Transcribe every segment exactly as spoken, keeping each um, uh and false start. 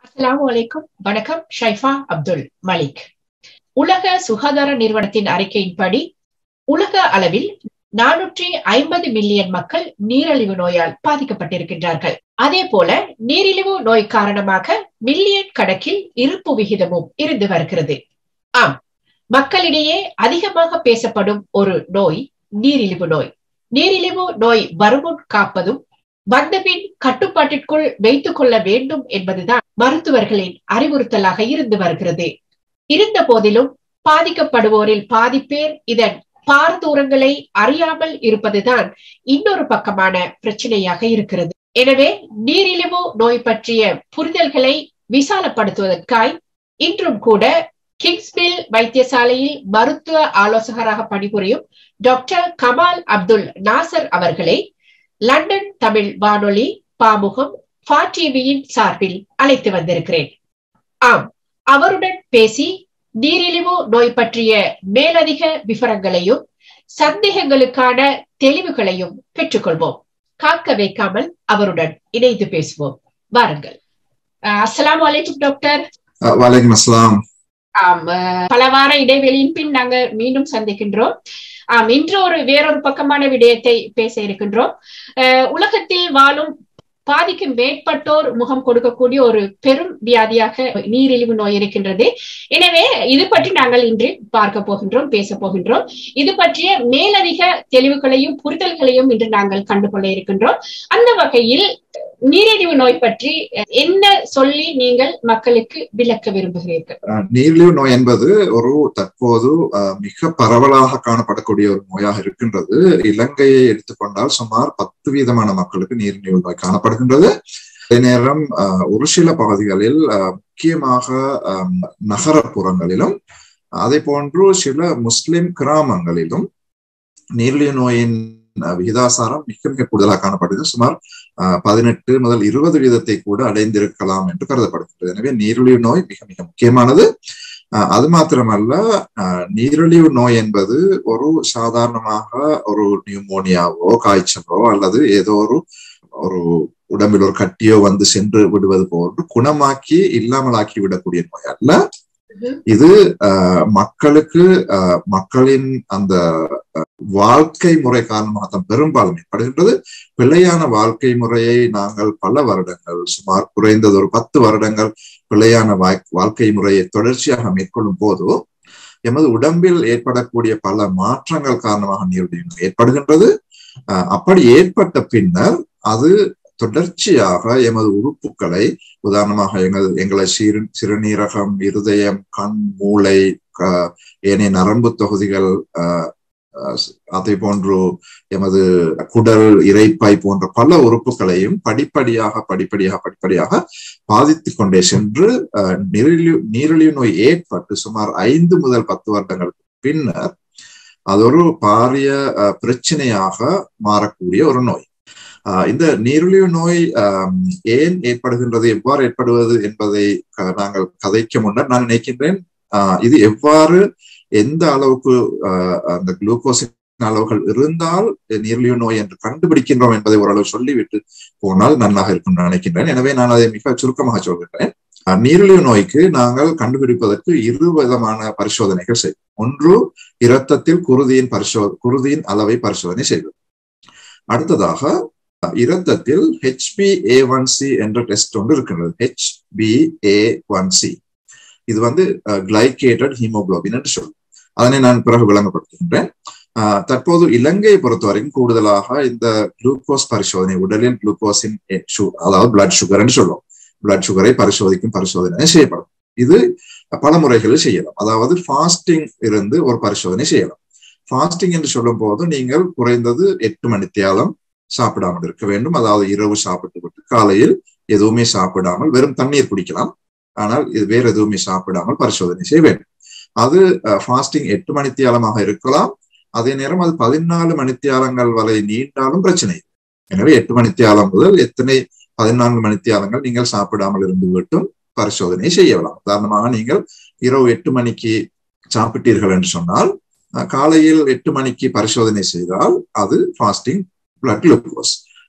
அஸ்ஸலாமு அலைக்கும். வணக்கம். ஷைஃபா அப்துல் மலிக். உலக சுகாதார நிறுவனத்தின் அறிக்கையின்படி உலக அளவில் நானூற்றி ஐம்பது மில்லியன் மக்கள் நீரிழிவு நோயால் பாதிக்கப்பட்டிருக்கின்றார்கள். அதே போல நீரிழிவு நோய் காரணமாக மில்லியன் கணக்கில் இறப்பு விகிதமும் இருந்து வருகிறது. ஆம், மக்களிடையே அதிகமாக பேசப்படும் ஒரு நோய் நீரிழிவு நோய். நீரிழிவு நோய் வருமுன் காப்பதும் வந்தபின் கட்டுப்பாட்டிற்குள் வைத்துக் கொள்ள வேண்டும் என்பதுதான் மருத்துவர்களின் அறிவுறுத்தலாக இருந்து வருகிறது. இருந்த போதிலும் பாதிக்கப்படுவோரில் பாதி பேர் இதன் பாரதூரங்களை அறியாமல் இருப்பதுதான் இன்னொரு பக்கமான பிரச்சனையாக இருக்கிறது. எனவே நீரிழிவு நோய் பற்றிய புரிதல்களை விசாலப்படுத்துவதற்காய் இன்றும் கூட கிங்ஸ்மில் வைத்தியசாலையில் மருத்துவ ஆலோசகராக பணிபுரியும் டாக்டர் கமால் அப்துல் நாசர் அவர்களை லண்டன் தமிழ் வானொலி பாமுகம் ஃபா டிவியின் சார்பில் அழைத்து வந்திருக்கிறேன். ஆம், அவருடன் பேசி நீரிழிவு நோய் பற்றிய மேலதிக விவரங்களையும் சந்தேகங்களுக்கான தெளிவுகளையும் பெற்றுக்கொள்வோம். காக்க வைக்காமல் அவருடன் இணைந்து பேசுவோம். வாருங்கள். அஸ்ஸலாமு அலைக்கும் டாக்டர். வலைக்கும் அஸ்ஸலாம். ஆம், பல வார இடைவெளியின் பின் நாங்கள் மீண்டும் சந்திக்கின்றோம். ஆம், இன்று ஒரு வேறொரு பக்கமான விடயத்தை பேச இருக்கின்றோம். அஹ் உலகத்தில் வாழும் பாதிக்கு மேற்பட்டோர் முகம் கொடுக்கக்கூடிய ஒரு பெரும் வியாதியாக நீரிழிவு நோய் இருக்கின்றது. எனவே இது பற்றி நாங்கள் இன்று பார்க்க போகின்றோம், பேச போகின்றோம். இது பற்றிய மேலதிக தெளிவுகளையும் புரிதல்களையும் இன்று நாங்கள் கண்டுகொள்ள இருக்கின்றோம். அந்த வகையில் நீரிழிவு நோய் பற்றி என்ன சொல்லி நீங்கள் மக்களுக்கு விளக்க விரும்புகிறீர்கள்? நீரிழிவு நோய் என்பது ஒரு தற்போது மிக பரவலாக காணப்படக்கூடிய ஒரு நோயாக இருக்கின்றது. இலங்கையை எடுத்துக்கொண்டால் சுமார் பத்து வீதமான மக்களுக்கு நீரிழிவு நோய் காணப்படுகின்றது. அதே நேரம் ஒரு சில பகுதிகளில் முக்கியமாக நகரப்புறங்களிலும் அதே போன்று சில முஸ்லிம் கிராமங்களிலும் நீரிழிவு நோயின் விகிதாசாரம் மிக மிக கூடுதலாக காணப்படுகிறது. சுமார் அஹ் பதினெட்டு முதல் இருபது வீதத்தை கூட அடைந்திருக்கலாம் என்று கருதப்படுகிறது. எனவே நீரிழிவு நோய் மிக மிக முக்கியமானது. அஹ் அது மாத்திரமல்ல, அஹ் நீரிழிவு நோய் என்பது ஒரு சாதாரணமாக ஒரு நியூமோனியாவோ காய்ச்சலோ அல்லது ஏதோ ஒரு ஒரு உடம்பில் ஒரு கட்டியோ வந்து சென்று விடுவது போன்று குணமாக்கி இல்லாமலாக்கி விடக்கூடிய நோய் அல்ல. இது அஹ் மக்களுக்கு அஹ் மக்களின் அந்த வாழ்க்கை முறை காரணமாக தான் பெரும்பாலும் ஏற்படுகின்றது. பிழையான வாழ்க்கை முறையை நாங்கள் பல வருடங்கள், சுமார் குறைந்தது ஒரு பத்து வருடங்கள் பிழையான வாழ்க்கை முறையை தொடர்ச்சியாக மேற்கொள்ளும் போது எமது உடம்பில் ஏற்படக்கூடிய பல மாற்றங்கள் காரணமாக நீரிழிவு ஏற்படுகின்றது. அஹ் அப்படி ஏற்பட்ட பின்னர் அது தொடர்ச்சியாக எமது உறுப்புகளை, உதாரணமாக எங்கள் எங்களை சிறு சிறுநீரகம், இருதயம், கண், மூளை, ஏனைய நரம்பு தொகுதிகள், அஹ் அதே போன்று எமது குடல், இரைப்பை போன்ற பல உறுப்புகளையும் படிப்படியாக படிப்படியாக படிப்படியாக பாதித்து கொண்டே சென்று நீரிழிவு நீரிழிவு நோய் ஏற்பட்டு சுமார் ஐந்து முதல் பத்து வருடங்களுக்கு பின்னர் அது ஒரு பாரிய பிரச்சனையாக மாறக்கூடிய ஒரு நோய். ஆஹ் இந்த நீரிழிவு நோய் ஆஹ் ஏன் ஏற்படுகின்றது, எவ்வாறு ஏற்படுவது என்பதை நாங்கள் கதைக்க முன்னர் நான் நினைக்கின்றேன் ஆஹ் இது எவ்வாறு, எந்த அளவுக்கு ஆஹ் அந்த குளுக்கோஸின் அளவுகள் இருந்தால் நீரிழிவு நோய் என்று கண்டுபிடிக்கின்றோம் என்பதை ஓரளவு சொல்லிவிட்டு போனால் நன்றாக இருக்கும் நினைக்கின்றேன். எனவே நான் அதை மிக சுருக்கமாக சொல்கின்றேன். நீரிழிவு நோய்க்கு நாங்கள் கண்டுபிடிப்பதற்கு இரு விதமான பரிசோதனைகள் செய்வோம். ஒன்று, இரத்தத்தில் குருதியின் பரிசோ குருதியின் அளவை பரிசோதனை செய்வது. அடுத்ததாக இரத்தத்தில் H B A one C என்ற டெஸ்ட் ஒன்று இருக்கின்றது. H B A one C இது வந்து கிளைகேட்டட் ஹீமோகுளோபின் என்று சொல்லும். அதனை நான் பிறகு விளங்கப்படுத்துகின்றேன். ஆஹ் தற்போது இலங்கையை பொறுத்தவரைக்கும் கூடுதலாக இந்த குளுக்கோஸ் பரிசோதனை, உடலில் குளுக்கோஸின் அதாவது பிளட் சுகர் என்று சொல்லுவோம், பிளட் சுகரை பரிசோதிக்கும் பரிசோதனை செய்யப்படும். இது பல முறைகளில் செய்யலாம். அதாவது ஃபாஸ்டிங் இருந்து ஒரு பரிசோதனை செய்யலாம். ஃபாஸ்டிங் என்று சொல்லும் போது நீங்கள் குறைந்தது எட்டு மணித்தியாலம் சாப்பிடாமல் இருக்க வேண்டும். அதாவது இரவு சாப்பிட்டு விட்டு காலையில் எதுவுமே சாப்பிடாமல் வெறும் தண்ணீர் குடிக்கலாம். ஆனால் இது வேற எதுவுமே சாப்பிடாமல் பரிசோதனை செய்ய வேண்டும். அது ஃபாஸ்டிங் எட்டு மணித்தியாலமாக இருக்கலாம். அதே நேரம் அது பதினாலு மணித்தியாலங்கள் வரை நீண்டாலும் பிரச்சனை. எனவே எட்டு மணித்தியாலம் முதல் எத்தனை பதினான்கு மணித்தியாலங்கள் நீங்கள் சாப்பிடாமல் இருந்து விட்டும் பரிசோதனை செய்யலாம். உதாரணமாக நீங்கள் இரவு எட்டு மணிக்கு சாப்பிட்டீர்கள் என்று சொன்னால் காலையில் எட்டு மணிக்கு பரிசோதனை செய்தால் அது ஃபாஸ்டிங் பிளட் குளுக்கோஸ்.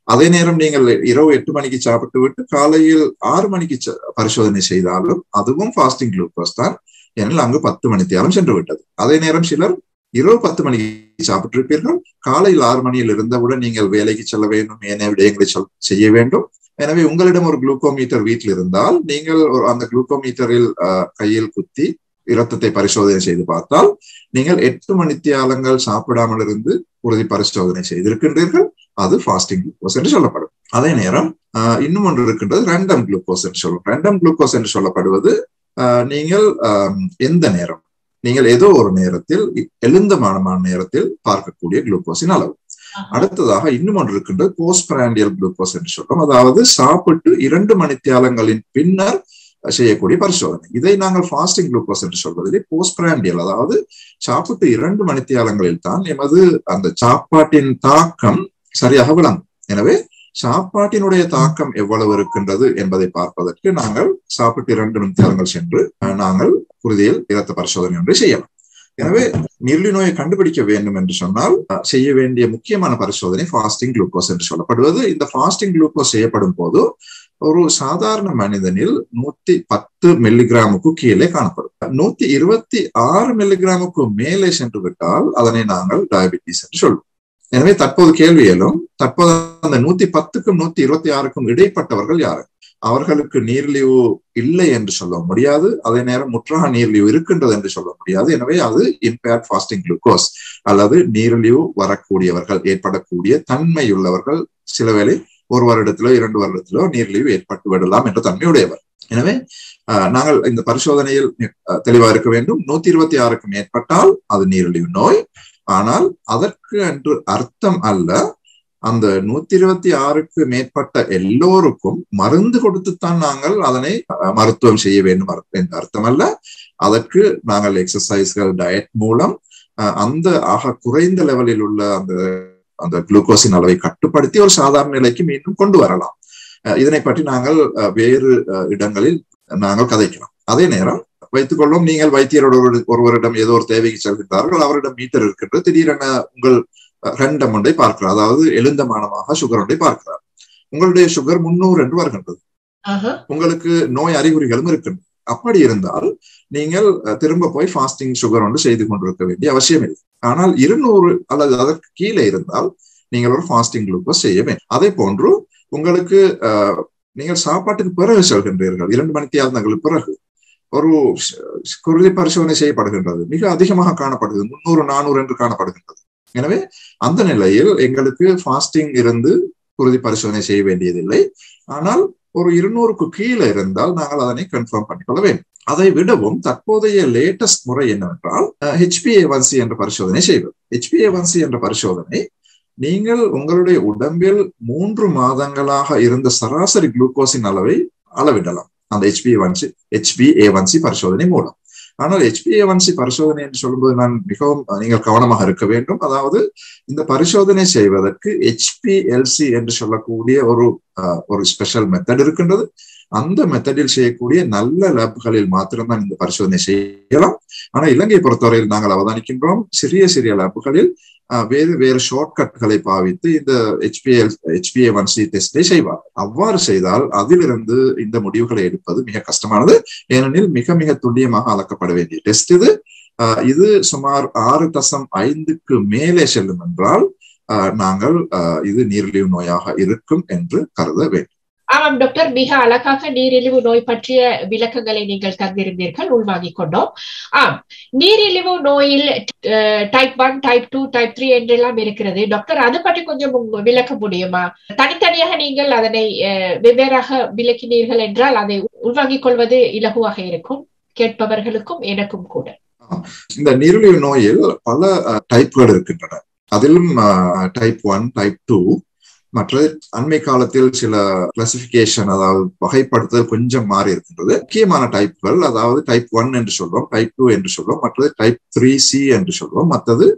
அதே நேரம் நீங்கள் இரவு எட்டு மணிக்கு சாப்பிட்டு விட்டு காலையில் ஆறு மணிக்கு பரிசோதனை செய்தாலும் அதுவும் ஃபாஸ்டிங் குளுக்கோஸ் தான், ஏனெனில் அங்கு பத்து மணி தியாலம் சென்று விட்டது. அதே நேரம் சிலர் இரவு பத்து மணிக்கு சாப்பிட்டிருப்பீர்கள், காலையில் ஆறு மணியில் இருந்தவுடன் நீங்கள் வேலைக்கு செல்ல வேண்டும், ஏனைய விடயங்களை செய்ய வேண்டும். எனவே உங்களிடம் ஒரு குளுக்கோமீட்டர் வீட்டில் இருந்தால் நீங்கள் அந்த குளுக்கோமீட்டரில் கையில் குத்தி இரத்தத்தை பரிசோதனை செய்து பார்த்தால் நீங்கள் எட்டு மணித்தியாலங்கள் சாப்பிடாமல் இருந்து உறுதி பரிசோதனை செய்திருக்கின்றீர்கள், அது ஃபாஸ்டிங் குளுக்கோஸ் என்று சொல்லப்படும். அதே நேரம் ஆஹ் இன்னும் ஒன்று இருக்கின்றது, ரேண்டம் குளுக்கோஸ் என்று சொல்லும். ரேண்டம் குளுக்கோஸ் என்று சொல்லப்படுவது ஆஹ் நீங்கள் ஆஹ் எந்த நேரம் நீங்கள் ஏதோ ஒரு நேரத்தில் எழுந்தமான நேரத்தில் பார்க்கக்கூடிய குளுக்கோஸின் அளவு. அடுத்ததாக இன்னும் ஒன்று இருக்கின்றது போஸ்ட்பிராண்டியல் குளுக்கோஸ் என்று சொல்லும். அதாவது சாப்பிட்டு இரண்டு மணித்தியாலங்களின் பின்னர் செய்யக்கூடிய பரிசோதனை. இதை நாங்கள் ஃபாஸ்டிங் குளுக்கோஸ் என்று சொல்வதிலே போஸ்ட்பிராண்டியல், அதாவது சாப்பிட்டு இரண்டு மணித்தியாலங்களில் தான் எமது அந்த சாப்பாட்டின் தாக்கம் சரியாக விளங்கும். எனவே சாப்பாட்டினுடைய தாக்கம் எவ்வளவு இருக்கின்றது என்பதை பார்ப்பதற்கு நாங்கள் சாப்பிட்டு இரண்டு மணித்தியாலங்கள் சென்று நாங்கள் குருதியில் இரத்த பரிசோதனை ஒன்றை செய்யலாம். எனவே நீரிழிவு நோயை கண்டுபிடிக்க வேண்டும் என்று சொன்னால் செய்ய வேண்டிய முக்கியமான பரிசோதனை ஃபாஸ்டிங் குளுக்கோஸ் என்று சொல்லப்படுவது. இந்த ஃபாஸ்டிங் குளுக்கோஸ் செய்யப்படும் போது ஒரு சாதாரண மனிதனில் நூத்தி பத்து மில்லிகிராமுக்கு கீழே காணப்படும். நூத்தி இருபத்தி ஆறு மில்லிகிராமுக்கு மேலே சென்று விட்டால் அதனை நாங்கள் டயபிட்டிஸ் என்று சொல்வோம். எனவே தற்போது கேள்வி எழும், தற்போது அந்த நூத்தி பத்துக்கும் நூத்தி இருபத்தி ஆறுக்கும் இடைப்பட்டவர்கள் யாரு? அவர்களுக்கு நீரிழிவு இல்லை என்று சொல்ல முடியாது, அதே நேரம் முற்றாக நீரிழிவு இருக்கின்றது என்று சொல்ல முடியாது. எனவே அது இம்பேர்ட் ஃபாஸ்டிங் குளுக்கோஸ் அல்லது நீரிழிவு வரக்கூடியவர்கள், ஏற்படக்கூடிய தன்மையுள்ளவர்கள், சில வேளை ஒரு வருடத்திலோ இரண்டு வருடத்திலோ நீரிழிவு ஏற்பட்டு விடலாம் என்ற தன்மையுடையவர். எனவே அஹ் நாங்கள் இந்த பரிசோதனையில் தெளிவாக இருக்க வேண்டும். நூத்தி இருபத்தி ஆறுக்கு மேற்பட்டால் அது நீரிழிவு நோய். ஆனால் அதற்கு என்று அர்த்தம் அல்ல அந்த நூத்தி இருபத்தி ஆறுக்கு மேற்பட்ட எல்லோருக்கும் மருந்து கொடுத்துத்தான் நாங்கள் அதனை மருத்துவம் செய்ய வேண்டும் என்ற அர்த்தம் அல்ல. அதற்கு நாங்கள் எக்ஸசைஸ்கள், டயட் மூலம் அந்த ஆக குறைந்த லெவலில் உள்ள அந்த அந்த குளுக்கோஸின் அளவை கட்டுப்படுத்தி ஒரு சாதாரண நிலைக்கு மீண்டும் கொண்டு வரலாம். இதனை பற்றி நாங்கள் வேறு இடங்களில் நாங்கள் கதைக்கலாம். அதே நேரம் வைத்துக் கொள்ளும், நீங்கள் வைத்தியரோட ஒருவரிடம் ஏதோ ஒரு தேவைக்கு செல்கின்றார்கள், அவரிடம் மீட்டர் இருக்கின்றது, திடீரென உங்கள் ரெண்டம் ஒன்றை பார்க்கிறார், அதாவது எழுந்தமானமாக சுகர் ஒன்றை பார்க்கிறார். உங்களுடைய சுகர் முன்னூறு என்று வருகின்றது, உங்களுக்கு நோய் அறிகுறிகளும் இருக்கின்றது. அப்படி இருந்தால் நீங்கள் திரும்ப போய் ஃபாஸ்டிங் சுகர் ஒன்று செய்து கொண்டிருக்க வேண்டிய அவசியம் இல்லை. ஆனால் இருநூறு அல்லது அதற்கு கீழே இருந்தால் நீங்கள் ஒரு ஃபாஸ்டிங் குளுக்கோஸ் செய்ய வேண்டும். அதே போன்று உங்களுக்கு அஹ் நீங்கள் சாப்பாட்டுக்கு பிறகு செல்கின்றீர்கள், இரண்டு மணித்தியாலங்களுக்கு பிறகு ஒரு குருதி பரிசோதனை செய்யப்படுகின்றது, மிக அதிகமாக காணப்படுகிறது, முன்னூறு நானூறு என்று காணப்படுகின்றது. எனவே அந்த நிலையில் எங்களுக்கு ஃபாஸ்டிங் இருந்து குருதி பரிசோதனை செய்ய வேண்டியதில்லை. ஆனால் ஒரு இருநூறுக்கு கீழே இருந்தால் நாங்கள் அதனை கன்ஃபார்ம் பண்ணிக்கொள்ள வேண்டும். அதை விடவும் தற்போதைய லேட்டஸ்ட் முறை என்னவென்றால் H B A one C என்ற பரிசோதனை செய்வது. H B A one C என்ற பரிசோதனை நீங்கள் உங்களுடைய உடம்பில் மூன்று மாதங்களாக இருந்த சராசரி குளுக்கோஸின் அளவை அளவிடலாம் அந்த H B A one C H B A one C பரிசோதனை மூலம். ஆனால் H B A one C பரிசோதனை என்று சொல்லும்போது நான் மிகவும் நீங்கள் கவனமாக இருக்க வேண்டும். அதாவது இந்த பரிசோதனை செய்வதற்கு ஹெச் பி எல் சி என்று சொல்லக்கூடிய ஒரு ஒரு ஸ்பெஷல் மெத்தட் இருக்கின்றது. அந்த மெத்தடில் செய்யக்கூடிய நல்ல லேப்களில் மாத்திரம்தான் இந்த பரிசோதனை செய்யலாம். ஆனா இலங்கையை பொறுத்தவரையில் நாங்கள் அவதானிக்கின்றோம், சிறிய சிறிய லேப்களில் வேறு வேறு ஷார்ட்கட்களை பாவித்து இந்த ஹெச்பிஎல் ஹெச்பிஏ ஒன் சி டெஸ்டை செய்வார். அவ்வாறு செய்தால் அதிலிருந்து இந்த முடிவுகளை எடுப்பது மிக கஷ்டமானது. ஏனெனில் மிக மிக துல்லியமாக அளக்கப்பட வேண்டிய டெஸ்ட் இது. அஹ் இது சுமார் ஆறு தசம் ஐந்துக்கு மேலே செல்லும் என்றால் அஹ் நாங்கள் அஹ் இது நீரிழிவு நோயாக இருக்கும் என்று கருத வேண்டும். ஆமாம் டாக்டர், மிக அழகாக நீரிழிவு நோய் பற்றிய விளக்கங்களை நீங்கள் தந்திருந்தீர்கள், உள்வாங்கிக் கொண்டோம். ஆம், நீரிழிவு நோயில் type one, type two, type three என்றெல்லாம் இருக்கிறது. டாக்டர், அது பற்றி கொஞ்சம் விளக்க முடியுமா? தனித்தனியாக நீங்கள் அதனை வெவ்வேறாக விளக்கினீர்கள் என்றால் அதை உள்வாங்கிக் கொள்வது இலகுவாக இருக்கும் கேட்பவர்களுக்கும் எனக்கும் கூட. இந்த நீரிழிவு நோயில் பல டைப்கள் இருக்கின்றன. அதிலும் டைப் ஒன், டைப் டூ, மற்ற அண்மை காலத்தில் சில கிளாசிபிகேஷன், அதாவது வகைப்படுத்துதல் கொஞ்சம் மாறி இருக்கின்றது. முக்கியமான டைப்கள், அதாவது டைப் ஒன் என்று சொல்வோம், டைப் டூ என்று சொல்வோம், மற்றது டைப் த்ரீ சி என்று சொல்வோம், மற்றது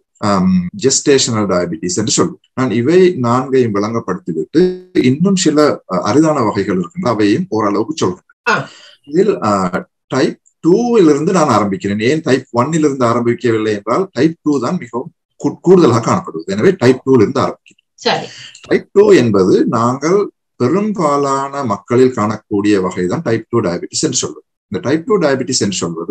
ஜெஸ்டேஷனல் டயபிட்டிஸ் என்று சொல்வோம். நான் இவை நான்கையும் விளங்கப்படுத்திவிட்டு இன்னும் சில அரிதான வகைகள் இருக்கின்றன, அவையும் ஓரளவுக்கு சொல்கிறேன். இதில் டைப் டூவிலிருந்து நான் ஆரம்பிக்கிறேன். ஏன் டைப் ஒன்னிலிருந்து ஆரம்பிக்கவில்லை என்றால் டைப் டூ தான் மிகவும் கூடுதலாக காணப்படுவது. எனவே டைப் டூல இருந்து ஆரம்பிக்கிறேன். டைப் டூ என்பது நாங்கள் பெரும்பாலான மக்களில் காணக்கூடிய வகைதான் டைப் டூ டயபிட்டிஸ் என்று சொல்வது. இந்த டைப் டூ டயபிட்டிஸ் என்று சொல்வது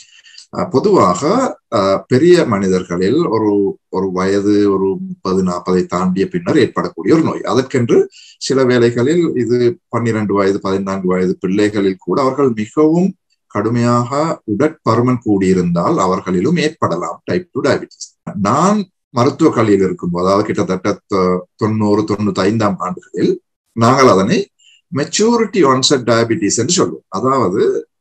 பொதுவாக பெரிய மனிதர்களில் ஒரு ஒரு வயது ஒரு முப்பது நாற்பதை தாண்டிய பின்னர் ஏற்படக்கூடிய ஒரு நோய். அதற்கென்று சில வேளைகளில் இது பன்னிரண்டு வயது பதினான்கு வயது பிள்ளைகளில் கூட அவர்கள் மிகவும் கடுமையாக உடற்பருமன் கூடியிருந்தால் அவர்களிலும் ஏற்படலாம் டைப் டூ டயபிட்டிஸ். நான் மருத்துவ கல்வியில் இருக்கும்போது, அதாவது கிட்டத்தட்ட தொண்ணூறு தொண்ணூத்தி ஐந்தாம் ஆண்டுகளில் நாங்கள் அதனை மெச்சூரிட்டி ஆன்செட் டயபிட்டிஸ் என்று சொல்லுவோம். அதாவது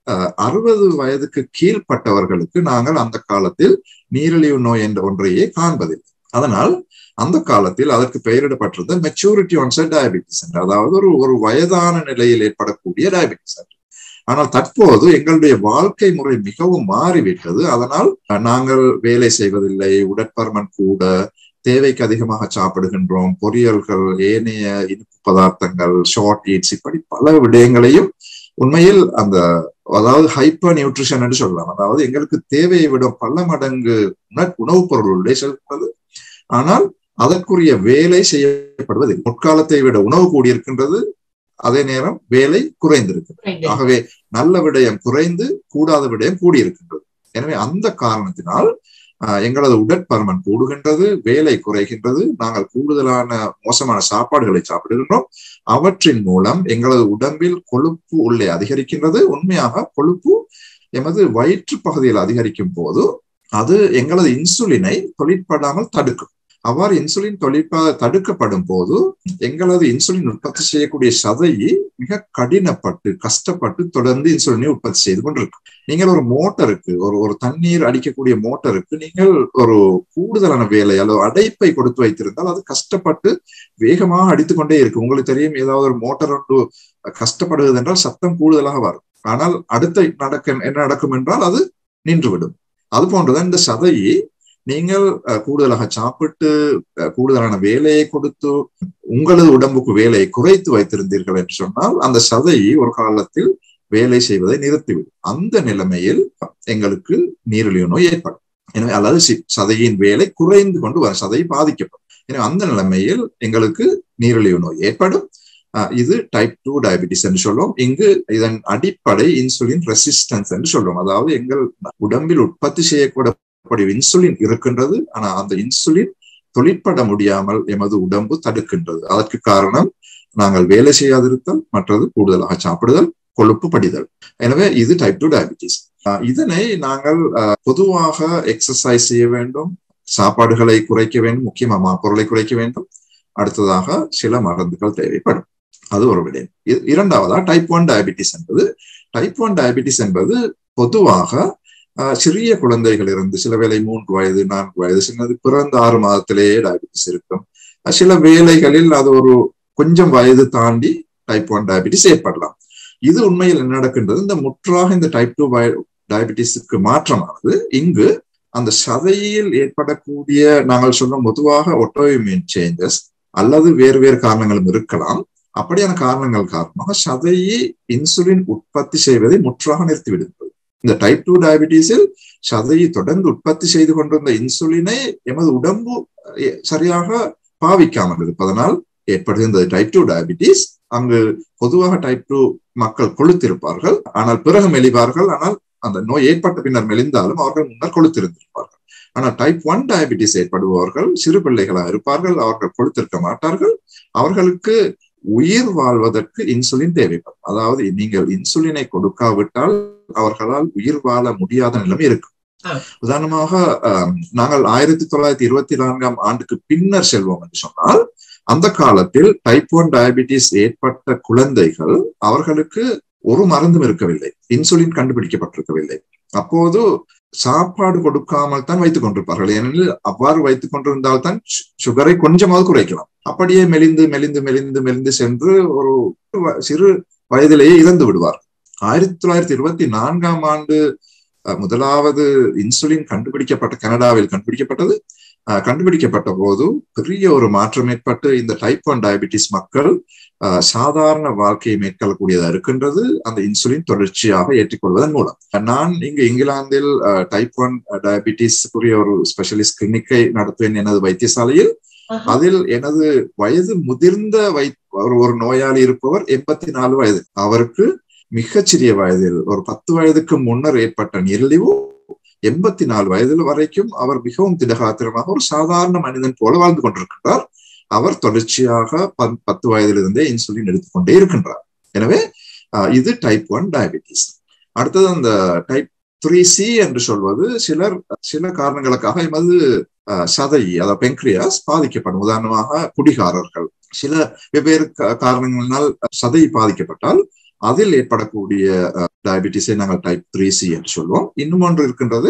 அறுபது வயதுக்கு கீழ்பட்டவர்களுக்கு நாங்கள் அந்த காலத்தில் நீரிழிவு நோய் என்ற ஒன்றையே காண்பதில்லை. அதனால் அந்த காலத்தில் அதற்கு பெயரிடப்பட்டிருந்த மெச்சூரிட்டி ஆன்செட் டயபிட்டிஸ் என்று, அதாவது ஒரு ஒரு வயதான நிலையில் ஏற்படக்கூடிய டயபிட்டிஸ் என்று. ஆனால் தற்போது எங்களுடைய வாழ்க்கை முறை மிகவும் மாறிவிட்டது. அதனால் நாங்கள் வேலை செய்வதில்லை, உடற்பருமன் கூட, தேவைக்கு அதிகமாக சாப்பிடுகின்றோம், பொரியல்கள், ஏனைய இனிப்பு பதார்த்தங்கள், ஷார்ட் ஈட்ஸ், இப்படி பல விடயங்களையும் உண்மையில் அந்த அதாவது ஹைப்பர் நியூட்ரிஷன் என்று சொல்லலாம். அதாவது எங்களுக்கு தேவையை விட பல மடங்கு உணவுப் பொருளுடைய செல்வது, ஆனால் அதற்குரிய வேலை செய்யப்படுவதில்லை. முற்காலத்தை விட உணவு கூடியிருக்கின்றது, அதே நேரம் வேலை குறைந்திருக்கிறது. ஆகவே நல்ல விடயம் குறைந்து கூடாத விடயம் கூடியிருக்கின்றது. எனவே அந்த காரணத்தினால் எங்களது உடற்பருமன் கூடுகின்றது, வேலை குறைகின்றது, நாங்கள் கூடுதலான மோசமான சாப்பாடுகளை சாப்பிடுகின்றோம். அவற்றின் மூலம் எங்களது உடம்பில் கொழுப்பு உள்ளே அதிகரிக்கின்றது. உண்மையாக கொழுப்பு எமது வயிற்று பகுதியில் அதிகரிக்கும் போது அது எங்களது இன்சுலினை தொழிற்படாமல் தடுக்கும். அவ்வாறு இன்சுலின் தொழிற்ப தடுக்கப்படும் போது எங்களது இன்சுலின் உற்பத்தி செய்யக்கூடிய சதையை மிக கடினப்பட்டு கஷ்டப்பட்டு தொடர்ந்து இன்சுலினை உற்பத்தி செய்து கொண்டிருக்கும். நீங்கள் ஒரு மோட்டருக்கு, ஒரு ஒரு தண்ணீர் அடிக்கக்கூடிய மோட்டருக்கு நீங்கள் ஒரு கூடுதலான வேலை அல்லது அடைப்பை கொடுத்து வைத்திருந்தால் அது கஷ்டப்பட்டு வேகமாக அடித்துக்கொண்டே இருக்கும். உங்களுக்கு தெரியும், ஏதாவது ஒரு மோட்டர் ஒன்று கஷ்டப்படுவது என்றால் சத்தம் கூடுதலாக வரும். ஆனால் அடுத்த நடக்க என்ன நடக்கும் என்றால் அது நின்றுவிடும். அது போன்றுதான் இந்த சதையை நீங்கள் கூடுதலாக சாப்பிட்டு கூடுதலான வேலையை கொடுத்து உங்களது உடம்புக்கு வேலையை குறைத்து வைத்திருந்தீர்கள் என்று சொன்னால் அந்த சதையை ஒரு காலத்தில் வேலை செய்வதை நிறுத்திவிடும். அந்த நிலைமையில் எங்களுக்கு நீரிழிவு நோய் ஏற்படும். எனவே அல்லது சதையின் வேலை குறைந்து கொண்டு வர சதை பாதிக்கப்படும். எனவே அந்த நிலைமையில் எங்களுக்கு நீரிழிவு நோய் ஏற்படும். இது டைப் டூ டயபிட்டிஸ் என்று சொல்லுவோம். இங்கு இதன் அடிப்படை இன்சுலின் ரெசிஸ்டன்ஸ் என்று சொல்லுவோம். அதாவது எங்கள் உடம்பில் உற்பத்தி செய்யக்கூட இன்சுலின் இருக்கின்றது, ஆனா அந்த இன்சுலின் தொழிற்பட முடியாமல் எமது உடம்பு தடுக்கின்றது. அதற்கு காரணம் நாங்கள் வேலை செய்யாதிருத்தல், மற்றது கூடுதலாக சாப்பிடுதல், கொழுப்பு படிதல். எனவே இது டைப் டூ டயபிட்டிஸ். இதனை நாங்கள் பொதுவாக எக்ஸசைஸ் செய்ய வேண்டும், சாப்பாடுகளை குறைக்க வேண்டும், முக்கியமா பொருளை குறைக்க வேண்டும். அடுத்ததாக சில மருந்துகள் தேவைப்படும். அது ஒரு விடயம். இரண்டாவதா டைப் ஒன் டயபிட்டிஸ் என்பது டைப் ஒன் டயபிட்டிஸ் என்பது பொதுவாக சிறிய குழந்தைகள் இருந்து சில வேளை மூன்று வயது நான்கு வயது சின்னது பிறந்த ஆறு மாதத்திலேயே டயபிட்டிஸ் இருக்கும். சில வேளைகளில் அது ஒரு கொஞ்சம் வயது தாண்டி டைப் ஒன் டயபிட்டிஸ் ஏற்படலாம். இது உண்மையில் என்ன நடக்கின்றது, இந்த முற்றாக இந்த டைப் டூ டயபிட்டிஸுக்கு மாற்றமானது இங்கு அந்த சதையில் ஏற்படக்கூடிய நாங்கள் சொல்லும் பொதுவாக ஆட்டோஇம்யூன் சேஞ்சஸ் அல்லது வேறு வேறு காரணங்களும் இருக்கலாம். அப்படியான காரணங்கள் காரணமாக சதையை இன்சுலின் உற்பத்தி செய்வதை முற்றாக நிறுத்திவிடுகிறது. இந்த டைப் டூ டயபிட்டிஸில் சதையை தொடர்ந்து உற்பத்தி செய்து கொண்டிருந்த இன்சுலினை எமது உடம்பு சரியாக பாவிக்காமல் இருப்பதனால் ஏற்படுகின்றது டைப் டூ டயபிட்டிஸ். அங்கு பொதுவாக டைப் டூ மக்கள் கொழுத்திருப்பார்கள், ஆனால் பிறகு மெலிவார்கள். ஆனால் அந்த நோய் ஏற்பட்ட பின்னர் மெலிந்தாலும் அவர்கள் முன்னர் கொழுத்திருந்திருப்பார்கள். ஆனால் டைப் ஒன் டயபிட்டிஸ் ஏற்படுபவர்கள் சிறு பிள்ளைகளாக இருப்பார்கள், அவர்கள் கொழுத்திருக்க மாட்டார்கள். அவர்களுக்கு உயிர் வாழ்வதற்கு இன்சுலின் தேவைப்படும். அதாவது நீங்கள் இன்சுலினை கொடுக்காவிட்டால் அவர்களால் உயிர் வாழ முடியாத நிலைமை இருக்கும். உதாரணமாக நாங்கள் ஆயிரத்தி தொள்ளாயிரத்தி இருபத்தி நான்காம் ஆண்டுக்கு பின்னர் செல்வோம் என்று சொன்னால் அந்த காலத்தில் டைப் ஒன் டயபிட்டிஸ் ஏற்பட்ட குழந்தைகள் அவர்களுக்கு ஒரு மருந்தும் இருக்கவில்லை, இன்சுலின் கண்டுபிடிக்கப்பட்டிருக்கவில்லை. அப்போது சாப்பாடு கொடுக்காமல் தான் வைத்துக் கொண்டிருப்பார்கள். ஏனெனில் அவ்வாறு வைத்துக் கொண்டிருந்தால் தான் சுகரை கொஞ்சமாவது குறைக்கலாம். அப்படியே மெலிந்து மெலிந்து மெலிந்து மெலிந்து சென்று ஒரு சிறு வயதிலேயே இறந்து விடுவார். ஆயிரத்தி தொள்ளாயிரத்தி இருபத்தி நான்காம் ஆண்டு முதலாவது இன்சுலின் கண்டுபிடிக்கப்பட்ட கனடாவில் கண்டுபிடிக்கப்பட்டது. கண்டுபிடிக்கப்பட்ட போது பெரிய ஒரு மாற்றம் ஏற்பட்டு இந்த டைப் ஒன் டயபிட்டிஸ் மக்கள் சாதாரண வாழ்க்கையை மேற்கொள்ளக்கூடியதா இருக்கின்றது அந்த இன்சுலின் தொடர்ச்சியாக ஏற்றுக்கொள்வதன் மூலம். நான் இங்கு இங்கிலாந்தில் டைப் ஒன் டயபிட்டிஸ் உரிய ஒரு ஸ்பெஷலிஸ்ட் கிளினிக்கை நடத்துவேன் எனது வைத்தியசாலையில். அதில் எனது வயது முதிர்ந்த வை ஒரு நோயாளி இருப்பவர் எண்பத்தி நாலு வயது. அவருக்கு மிகச்சிறிய வயதில் ஒரு பத்து வயதுக்கு முன்னர் ஏற்பட்ட நீரிழிவு எண்பத்தி நாலு வயதில் வரைக்கும் அவர் மிகவும் திடகாத்திரமாக ஒரு சாதாரண மனிதன் போல வாழ்ந்து கொண்டிருக்கின்றார். அவர் தொடர்ச்சியாக பத்து வயதிலிருந்தே இன்சுலின் எடுத்துக்கொண்டே இருக்கின்றார். எனவே இது டைப் ஒன் டயபிட்டிஸ். அடுத்தது அந்த டைப் த்ரீ சி என்று சொல்வது சிலர் சில காரணங்களுக்காக எமது சதை அதாவது பெங்க்ரியாஸ் பாதிக்கப்படும். உதாரணமாக குடிகாரர்கள் சில வெவ்வேறு காரணங்களினால் சதை பாதிக்கப்பட்டால் அதில் ஏற்படக்கூடிய டயபிட்டிஸை நாங்கள் டைப் த்ரீ சி என்று சொல்வோம். இன்னும் ஒன்று இருக்கின்றது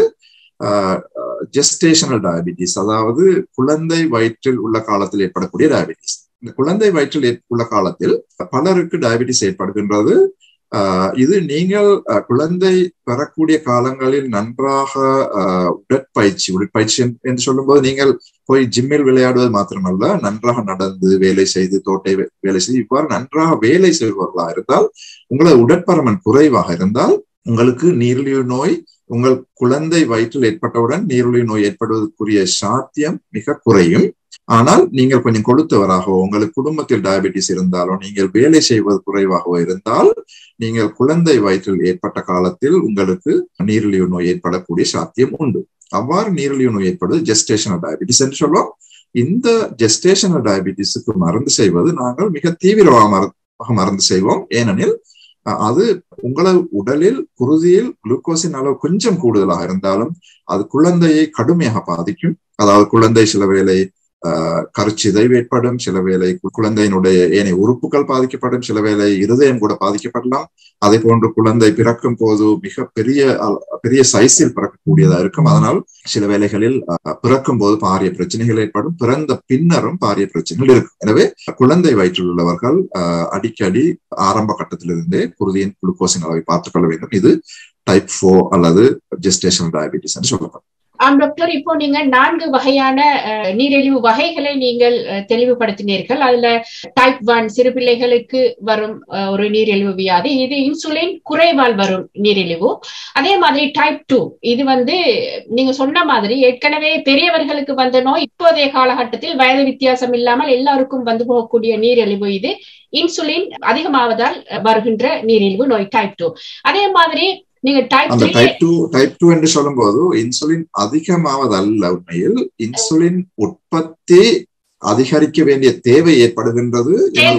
ஜெஸ்டேஷனல் டயபிட்டிஸ், அதாவது குழந்தை வயிற்றில் உள்ள காலத்தில் ஏற்படக்கூடிய டயபிட்டிஸ். இந்த குழந்தை வயிற்றில் உள்ள காலத்தில் பலருக்கு டயபிட்டிஸ் ஏற்படுகின்றது. ஆஹ் இது நீங்கள் குழந்தை பெறக்கூடிய காலங்களில் நன்றாக ஆஹ் உடற்பயிற்சி உடற்பயிற்சி என்று சொல்லும் போது நீங்கள் போய் ஜிம்மில் விளையாடுவது மாத்திரமல்ல, நன்றாக நடந்து வேலை செய்து தோட்டை வேலை செய்து இவ்வாறு நன்றாக வேலை செய்பவர்களாக இருந்தால், உங்களது உடற்பருமன் குறைவாக இருந்தால் உங்களுக்கு நீரிழிவு நோய் உங்கள் குழந்தை வயிற்றில் ஏற்பட்டவுடன் நீரிழிவு நோய் ஏற்படுவதற்குரிய சாத்தியம் மிக குறையும். ஆனால் நீங்கள் கொஞ்சம் கொழுத்தவராகவோ உங்களுக்கு குடும்பத்தில் டயபிட்டிஸ் இருந்தாலோ நீங்கள் வேலை செய்வது குறைவாகவோ இருந்தால் நீங்கள் குழந்தை வயிற்றில் ஏற்பட்ட காலத்தில் உங்களுக்கு நீரிழிவு நோய் ஏற்படக்கூடிய சாத்தியம் உண்டு. அவ்வாறு நீரிழிவு நோய் ஏற்படுவது ஜெஸ்டேஷனல் டயபிட்டிஸ் என்று சொல்லுவோம். இந்த ஜெஸ்டேஷனல் டயபிட்டிஸுக்கு மருந்து செய்வது நாங்கள் மிக தீவிரமாக மருந்து செய்வோம். ஏனெனில் அது உங்களது உடலில் குருதியில் குளுக்கோஸின் அளவு கொஞ்சம் கூடுதலாக இருந்தாலும் அது குழந்தையை கடுமையாக பாதிக்கும். அதாவது குழந்தை சில வேளை ஆஹ் கருச்சிதைவு ஏற்படும், சில வேளை குழந்தையினுடைய ஏனைய உறுப்புகள் பாதிக்கப்படும், சில வேளை இருதயம் கூட பாதிக்கப்படலாம். அதே போன்று குழந்தை பிறக்கும் போது மிக பெரிய பெரிய சைஸில் பிறக்கக்கூடியதா இருக்கும். அதனால் சில வேளைகளில் பிறக்கும் போது பாரிய பிரச்சனைகள் ஏற்படும், பிறந்த பின்னரும் பாரிய பிரச்சனைகள் இருக்கும். எனவே குழந்தை வயிற்றில் உள்ளவர்கள் அஹ் அடிக்கடி ஆரம்ப கட்டத்திலிருந்தே குருதியின் குளுக்கோஸின் அளவை பார்த்துக் கொள்ள வேண்டும். இது டைப் போர் அல்லது ஜெஸ்டேஷனல் டயபிட்டிஸ் என்று சொல்லப்படும். ஆம் டாக்டர், இப்போ நீங்க நான்கு வகையான நீரிழிவு வகைகளை நீங்கள் தெளிவுபடுத்தினீர்கள். அதுல டைப் ஒன் சிறு பிள்ளைகளுக்கு வரும் ஒரு நீரிழிவு வியாதி, இது இன்சுலின் குறைவால் வரும் நீரிழிவு. அதே மாதிரி டைப் டூ, இது வந்து நீங்க சொன்ன மாதிரி ஏற்கனவே பெரியவர்களுக்கு வந்த நோய், இப்போதைய காலகட்டத்தில் வயது வித்தியாசம் இல்லாமல் எல்லாருக்கும் வந்து போகக்கூடிய நீரிழிவு. இது இன்சுலின் அதிகமாவதால் வருகின்ற நீரிழிவு நோய் டைப் டூ. அதே மாதிரி அந்த டைப் டூ டைப் டூ என்று சொல்லும் போது இன்சுலின் அதிகமாவதல்ல, உண்மையில் இன்சுலின் உற்பத்தி அதிகரிக்க வேண்டிய தேவை ஏற்படுகின்றது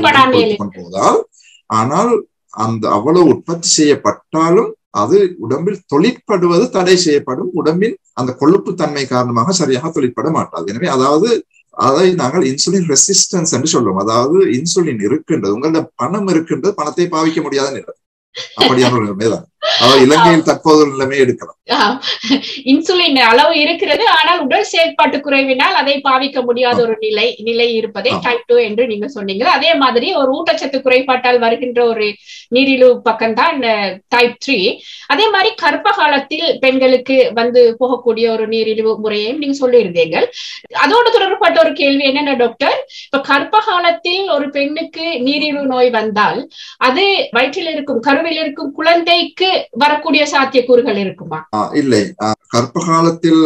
போதால். ஆனால் அந்த அவ்வளவு உற்பத்தி செய்யப்பட்டாலும் அது உடம்பில் தொழிற்படுவது தடை செய்யப்படும். உடம்பின் அந்த கொழுப்பு தன்மை காரணமாக சரியாக தொழிற்பட மாட்டாது. எனவே அதாவது அதை நாங்கள் இன்சுலின் ரெசிஸ்டன்ஸ் என்று சொல்லுவோம். அதாவது இன்சுலின் இருக்கின்றது, உங்களோட பணம் இருக்கின்றது, பணத்தை பாவிக்க முடியாத நிலை, அப்படியான ஒரு நிலைமைதான். அதாவது இலங்கையில் தற்போது நிலைமை எடுக்கலாம். இன்சுலின் அளவு இருக்கிறது, ஆனால் உடல் செயல்பாட்டு குறைவினால் அதை பாவிக்க முடியாத ஒரு நிலை நிலை இருப்பதை டைப் டூ என்று நீங்க சொன்னீங்க. அதே மாதிரி ஒரு ஊட்டச்சத்து குறைபாட்டால் வருகின்ற ஒரு நீரிழிவு பக்கம் தான் டைப் த்ரீ. அதே மாதிரி கர்ப்ப காலத்தில் பெண்களுக்கு வந்து போகக்கூடிய ஒரு நீரிழிவு முறையையும் நீங்க சொல்லியிருந்தீங்க. அதோடு தொடர்பட்ட ஒரு கேள்வி என்னன்னா டாக்டர், இப்ப கர்ப்ப காலத்தில் ஒரு பெண்ணுக்கு நீரிழிவு நோய் வந்தால் அது வயிற்றில் இருக்கும் கருவில் இருக்கும் குழந்தைக்கு வரக்கூடிய சாத்தியக்கூறுகள் இருக்குமா? இல்லை, கர்ப்ப காலத்தில்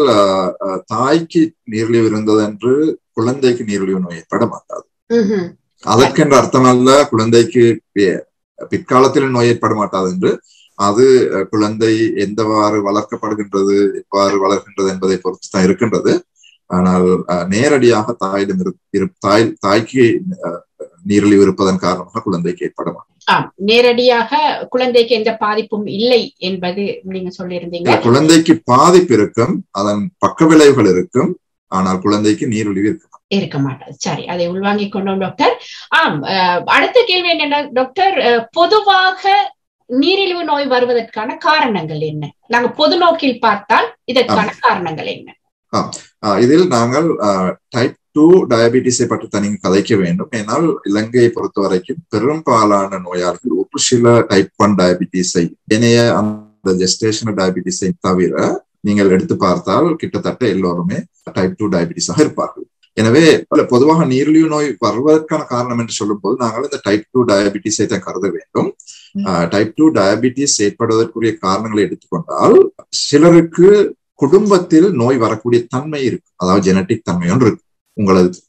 தாய்க்கு நீரிழிவு இருந்தது என்று குழந்தைக்கு நீரிழிவு நோய் ஏற்பட மாட்டாது. அதற்கென்ற அர்த்தம் அல்ல குழந்தைக்கு பிற்காலத்தில் நோய் ஏற்பட மாட்டாது என்று. அது குழந்தை எந்தவாறு வளர்க்கப்படுகின்றது, எவ்வாறு வளர்கின்றது என்பதை பொறுத்து தான் இருக்கின்றது. ஆனால் நேரடியாக தாயிடம் இரு தாய் தாய்க்கு நீரிழிவு இருப்பதன் காரணமாக குழந்தைக்கு ஏற்பட மாட்டாது. நேரடியாக குழந்தைக்கு எந்த பாதிப்பும் இல்லை என்பது நீங்க சொல்லியிருந்தீங்க. குழந்தைக்கு பாதிப்பு இருக்கும், அதன் பக்க விளைவுகள் இருக்கும், ஆனால் குழந்தைக்கு நீரிழிவு இருக்க இருக்க மாட்டாது. சரி, அதை உள்வாங்கிக் கொண்டோம் டாக்டர். ஆம், அடுத்த கேள்வி என்னன்னா டாக்டர், பொதுவாக நீரிழிவு நோய் வருவதற்கான காரணங்கள் என்ன? நாங்க பொது நோக்கில் பார்த்தால் இதற்கான காரணங்கள் என்ன? இதில் நாங்கள் டைப் டூ டயபிட்டிஸை பற்றி தனி கதைக்க வேண்டும். ஏனால் இலங்கையை பொறுத்த வரைக்கும் பெரும்பாலான நோயாளர்கள் ஒரு சில டைப் ஒன் டயபிட்டிஸை, ஏனைய அந்த ஜெஸ்டேஷனல் டயபிட்டிஸை தவிர நீங்கள் எடுத்து பார்த்தால் கிட்டத்தட்ட எல்லோருமே டைப் டூ டயபிட்டிஸாக இருப்பார்கள். எனவே பொதுவாக நீரிழிவு நோய் வருவதற்கான காரணம் என்று சொல்லும் போது நாங்கள் இந்த டைப் டூ டயபிட்டிஸை தான் கருத வேண்டும். டைப் டூ டயபிட்டிஸ் ஏற்படுவதற்குரிய காரணங்களை எடுத்துக்கொண்டால் சிலருக்கு குடும்பத்தில் நோய் வரக்கூடிய தன்மை இருக்கு, அதாவது ஜெனட்டிக் தன்மை ஒன்று இருக்கு. உங்களது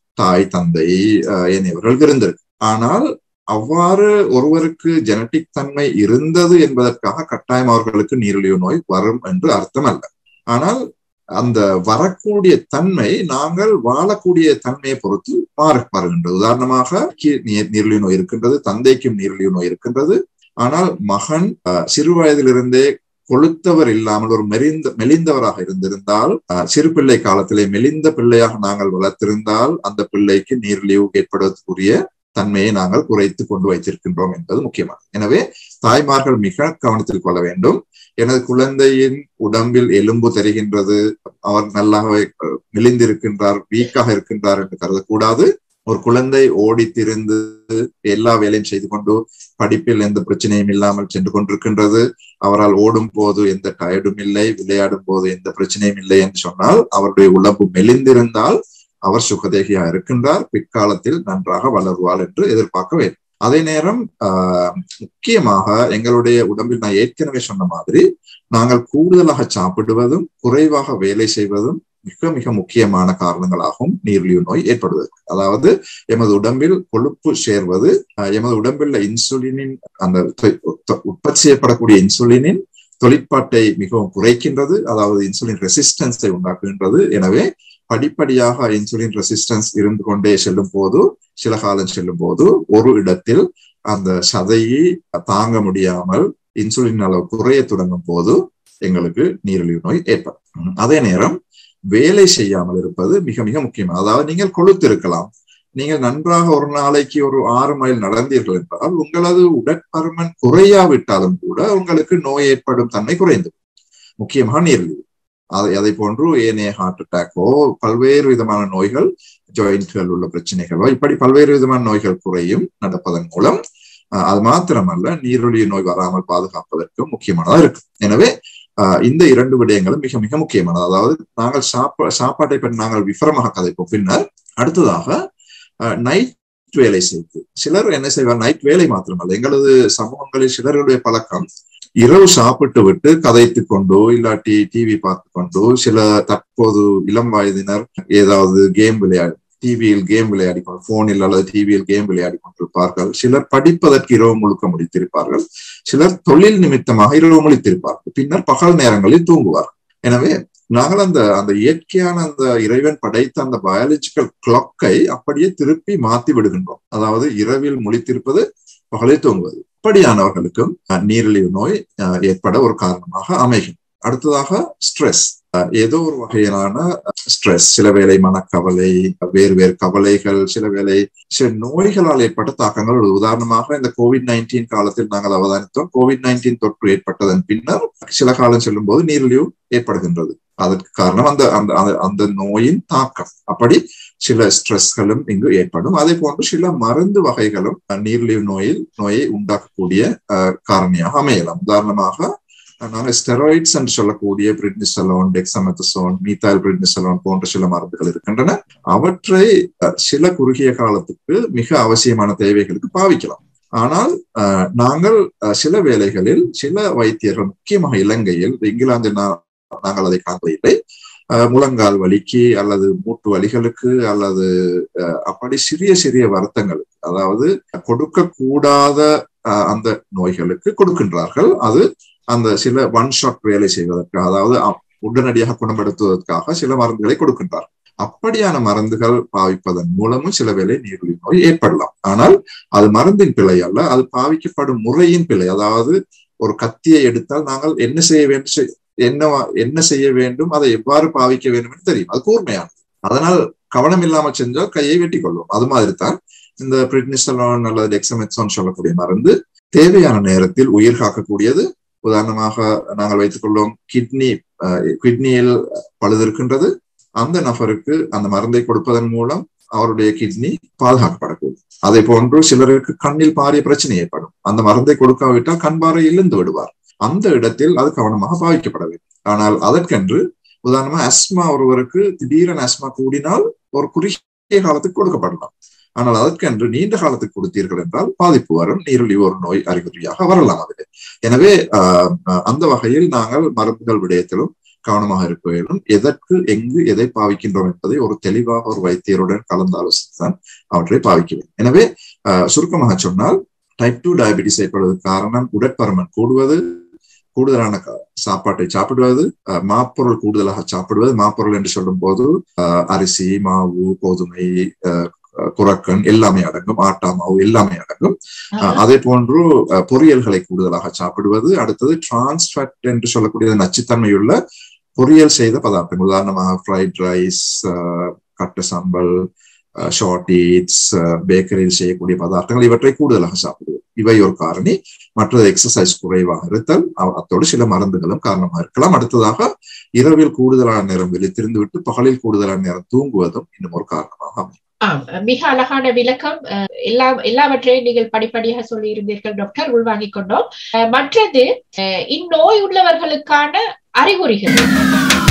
தாய் தந்தை ஏனையவர்கள் இருந்திருக்கு. ஆனால் அவ்வாறு ஒருவருக்கு ஜெனட்டிக் தன்மை இருந்தது என்பதற்காக கட்டாயம் அவர்களுக்கு நீரிழிவு நோய் வரும் என்று அர்த்தம் அல்ல. ஆனால் அந்த வரக்கூடிய தன்மை நாங்கள் வாழக்கூடிய தன்மையை பொறுத்து மாறுகின்றது. உதாரணமாக நீரிழிவு நோய் இருக்கின்றது, தந்தைக்கும் நீரிழிவு நோய் இருக்கின்றது. ஆனால் மகன் சிறு வயதிலிருந்தே கொளுத்தவர் இல்லாமல் ஒரு மெலிந்த மெலிந்தவராக இருந்திருந்தால், சிறு பிள்ளை காலத்திலே மெலிந்த பிள்ளையாக நாங்கள் வளர்த்திருந்தால் அந்த பிள்ளைக்கு நீரிழிவு ஏற்படுவதற்குரிய தன்மையை நாங்கள் குறைத்து கொண்டு வைத்திருக்கின்றோம் என்பது முக்கியமானது. எனவே தாய்மார்கள் மிக கவனத்தில் கொள்ள வேண்டும். எனது குழந்தையின் உடம்பில் எலும்பு தெரிகின்றது, அவர் நல்லாவே மெலிந்திருக்கின்றார், வீக்காக இருக்கின்றார் என்று கருதக்கூடாது. ஒரு குழந்தை ஓடி திரிந்து எல்லா வேலையும் செய்து கொண்டு படிப்பில் எந்த பிரச்சனையும் இல்லாமல் சென்று கொண்டிருக்கின்றது, அவரால் ஓடும் போது எந்த டயர்டும் இல்லை, விளையாடும் போது எந்த பிரச்சனையும் இல்லை என்று சொன்னால் அவருடைய உடம்பு மெலிந்திருந்தால் அவர் சுகதேகியா இருக்கின்றார், பிற்காலத்தில் நன்றாக வளருவார் என்று எதிர்பார்க்க வேண்டும். அதே நேரம் ஆஹ் முக்கியமாக எங்களுடைய உடம்பில் நான் ஏற்கனவே சொன்ன மாதிரி நாங்கள் கூடுதலாக சாப்பிடுவதும் குறைவாக வேலை செய்வதும் மிக மிக முக்கியமான காரணங்களாகவும் நீரிழிவு நோய் ஏற்படுவதற்கு. அதாவது எமது உடம்பில் கொழுப்பு சேர்வது எமது உடம்பில் இன்சுலினின் அந்த உற்பத்தி செய்யப்படக்கூடிய இன்சுலினின் தொழிற்பாட்டை மிகவும் குறைக்கின்றது, அதாவது இன்சுலின் ரெசிஸ்டன்ஸை உண்டாக்குகின்றது. எனவே படிப்படியாக இன்சுலின் ரெசிஸ்டன்ஸ் இருந்து கொண்டே செல்லும் போது, சில காலம் செல்லும் போது ஒரு இடத்தில் அந்த சதையை தாங்க முடியாமல் இன்சுலின் அளவு குறைய தொடங்கும் போது எங்களுக்கு நீரிழிவு நோய் ஏற்படும். அதே நேரம் வேலை செய்யாமல் இருப்பது மிக மிக முக்கியம். அதாவது நீங்கள் கொழுத்திருக்கலாம், நீங்கள் நன்றாக ஒரு நாளைக்கு ஒரு ஆறு மைல் நடந்தீர்கள் என்றால் உங்களது உடற்பருமன் குறையாவிட்டாலும் கூட உங்களுக்கு நோய் ஏற்படும் தன்மை குறைந்து, முக்கியமாக நீரிழிவு. அதை அதை போன்று ஏனைய ஹார்ட் அட்டாக்கோ பல்வேறு விதமான நோய்கள், ஜாயிண்ட்கள் உள்ள பிரச்சனைகளோ, இப்படி பல்வேறு விதமான நோய்கள் குறையும் நடப்பதன் மூலம். அது மாத்திரமல்ல, நீரிழிவு நோய் வராமல் பாதுகாப்பதற்கும் முக்கியமானதா இருக்கு. எனவே ஆஹ் இந்த இரண்டு விடயங்களும் மிக மிக முக்கியமானது. அதாவது நாங்கள் சாப்பா சாப்பாட்டை பற்றி நாங்கள் விவரமாக கதைப்போம். பின்னர் அடுத்ததாக நைட் வேலை செய்து சிலர் என்ன செய்வார், நைட் வேலை மாத்திரமல்ல, எங்களது சமூகங்களில் சிலருடைய பழக்கம் இரவு சாப்பிட்டு விட்டு கதைத்து கொண்டோ இல்லாட்டி டிவி பார்த்து கொண்டோ, சில தற்போது இளம் வயதினர் ஏதாவது கேம் விளையாடி டிவியில் கேம் விளையாடி கொண்டு போனில் அல்லது டிவியில் கேம் விளையாடி கொண்டிருப்பார்கள். சிலர் படிப்பதற்கு இரவு முழுக்க முடித்திருப்பார்கள், சிலர் தொழில் நிமித்தமாக இரவு முடித்திருப்பார்கள், பின்னர் பகல் நேரங்களில் தூங்குவார்கள். எனவே நாங்கள் அந்த அந்த இயற்கையான அந்த இறைவன் படைத்த அந்த பயாலஜிக்கல் கிளாக்கை அப்படியே திருப்பி மாத்தி விடுகின்றோம். அதாவது இரவில் முழித்திருப்பது, பகலில் தூங்குவது. இப்படியானவர்களுக்கும் நீரிழிவு நோய் ஏற்பட ஒரு காரணமாக அமையும். அடுத்ததாக ஸ்ட்ரெஸ், ஏதோ ஒரு வகையிலான ஸ்ட்ரெஸ், சில வேளை மனக்கவலை, வேறு வேறு கவலைகள், சில வேளை சில நோய்களால் ஏற்பட்ட தாக்கங்கள். உதாரணமாக இந்த கோவிட் நைன்டீன் காலத்தில் நாங்கள் அவதானித்தோம், கோவிட் நைன்டீன் தொற்று ஏற்பட்டதன் பின்னர் சில காலம் செல்லும் போது நீரிழிவு ஏற்படுகின்றது. அதற்கு காரணம் அந்த அந்த அந்த நோயின் தாக்கம். அப்படி சில ஸ்ட்ரெஸ்களும் இங்கு ஏற்படும். அதே போன்று சில மருந்து வகைகளும் நீரிழிவு நோயில் நோயை உண்டாக்கக்கூடிய காரணியாக அமையலாம். உதாரணமாக நாங்கள் ஸ்டெராய்ட்ஸ் என்று சொல்லக்கூடிய பிரிட்னிசலோன், டெக்ஸாமெத்தசோன், மீத்தாயில் பிரிட்னிசலோன் போன்ற சில மருந்துகள் இருக்கின்றன. அவற்றை சில குறுகிய காலத்துக்கு மிக அவசியமான தேவைகளுக்கு பாவிக்கலாம். ஆனால் அஹ் நாங்கள் சில வேளைகளில் சில வைத்தியர்கள், முக்கியமாக இலங்கையில், இங்கிலாந்தில் நாங்கள் அதை காண்பதில்லை, முழங்கால் வலிக்கு அல்லது மூட்டு வலிகளுக்கு அல்லது அப்படி சிறிய சிறிய வருத்தங்களுக்கு, அதாவது கொடுக்க கூடாத அந்த நோய்களுக்கு கொடுக்கின்றார்கள். அது அந்த சில ஒன் ஷாட் வேலை செய்வதற்கு, அதாவது உடனடியாக குணப்படுத்துவதற்காக சில மருந்துகளை கொடுக்கின்றார்கள். அப்படியான மருந்துகள் பாவிப்பதன் மூலமும் சில வேளை நீரிழிவு நோய் ஏற்படலாம். ஆனால் அது மருந்தின் பிழை அல்ல, அது பாவிக்கப்படும் முறையின் பிழை. அதாவது ஒரு கத்தியை எடுத்தால் நாங்கள் என்ன செய்ய வேண்டும், என்ன என்ன செய்ய வேண்டும், அதை எவ்வாறு பாவிக்க வேண்டும் என்று தெரியும், அது கூர்மையானது. அதனால் கவனம் இல்லாமல் செஞ்சால் கையை வெட்டி கொள்வோம். அது மாதிரி தான் இந்த பிரிட்னிசலோன் அல்லது டெக்ஸாமெத்தசோன் சொல்லக்கூடிய மருந்து தேவையான நேரத்தில் உயிர் காக்கக்கூடியது. உதாரணமாக நாங்கள் வைத்துக் கொள்வோம், கிட்னி கிட்னியில் பழுது இருக்கின்றது, அந்த நபருக்கு அந்த மருந்தை கொடுப்பதன் மூலம் அவருடைய கிட்னி பாதுகாக்கப்படக்கூடும். அதே போன்று சிலருக்கு கண்ணில் பாரிய பிரச்சனை ஏற்படும், அந்த மருந்தை கொடுக்காவிட்டால் கண் பார்வை இழந்து விடுவார். அந்த இடத்தில் அது கவனமாக பாவிக்கப்பட வேண்டும். ஆனால் அதற்கென்று உதாரணமா அஸ்மா, ஒருவருக்கு திடீரென அஸ்மா கூடினால் ஒரு குறுகிய காலத்துக்கு கொடுக்கப்படலாம். ஆனால் அதற்கென்று நீண்ட காலத்துக்கு கொடுத்தீர்கள் என்றால் பாதிப்பு வரும், நீரிழிவு ஒரு நோய் அறிகுறியாக வரலாம் அதில். எனவே ஆஹ் அந்த வகையில் நாங்கள் மருந்துகள் விடயத்திலும் கவனமாக இருக்க வேண்டும். எதற்கு எங்கு எதை பாவிக்கின்றோம் என்பதை ஒரு தெளிவாக ஒரு வைத்தியருடன் கலந்து ஆலோசித்துதான் அவற்றை பாவிக்க வேண்டும். எனவே அஹ் சுருக்கமாக சொன்னால் டைப் டூ டயபிட்டிஸ் ஏற்படுவதற்கு காரணம் உடற்பருமன் கூடுவது, கூடுதலான சாப்பாட்டை சாப்பிடுவது, மாப்பொருள் கூடுதலாக சாப்பிடுவது. மாப்பொருள் என்று சொல்லும் போது அஹ் அரிசி, மாவு, கோதுமை, அஹ் குரக்கன் எல்லாமே அடங்கும், ஆட்டா மாவு எல்லாமே அடங்கும். அதே போன்று பொரியல்களை கூடுதலாக சாப்பிடுவது. அடுத்தது டிரான்ஸ்ஃபேட் என்று சொல்லக்கூடிய நச்சுத்தன்மையுள்ள பொரியல் செய்த பதார்த்தங்கள், உதாரணமாக ஃப்ரைட் ரைஸ், கட்ட சாம்பல், ஷார்ட் ஈட்ஸ், பேக்கரியில் செய்யக்கூடிய பதார்த்தங்கள், இவற்றை கூடுதலாக சாப்பிடுவது இவை ஒரு காரணி. மற்றது எக்ஸசைஸ் குறைவாக இருத்தல், அத்தோடு சில மருந்துகளும் காரணமாக இருக்கலாம். அடுத்ததாக இரவில் கூடுதலான நேரம் விழித்திருந்து விட்டு பகலில் கூடுதலான நேரம் தூங்குவதும் இன்னும் ஒரு காரணமாக அமையும். ஆம், மிக அழகான விளக்கம். எல்லா எல்லாவற்றையும் நீங்கள் படிப்படியாக சொல்லி இருந்தீர்கள் டாக்டர், உள்வாங்கிக் கொண்டோம். மற்றது இந்நோய் உள்ளவர்களுக்கான அறிகுறிகள்